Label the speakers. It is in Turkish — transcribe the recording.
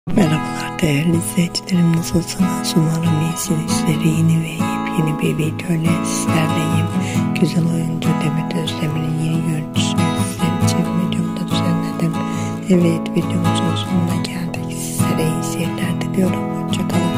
Speaker 1: Merhabalar değerli izleyicilerim, nasılsınız? Umarım iyisinizdir. Yeni ve yepyeni bir videoyla sizlerleyim. Güzel oyuncu Demet Özdemir'in yeni görüntüsünü sizler için videomda düzenledim. Evet, videomuzun sonuna geldik. Sizlere iyi seyirler diliyorum. Hoşçakalın.